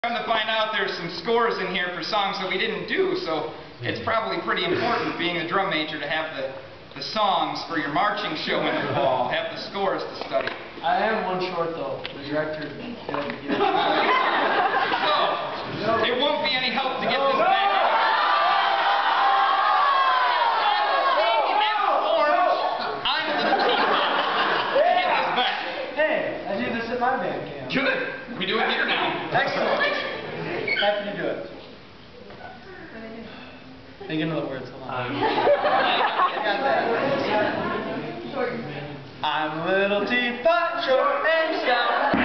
Come to find out there's some scores in here for songs that we didn't do, so it's probably pretty important, being a drum major, to have the songs for your marching show in the fall, have the scores to study. I am one short though. The director didn't get it. So, it won't be any help to get this back. I'm a little teapot to get this back. Hey, I do this at my band camp. Good. We do it here now. Excellent. Happy to do it. Thinking of the words. Hold on. I got that. I'm a little teapot, short and stout.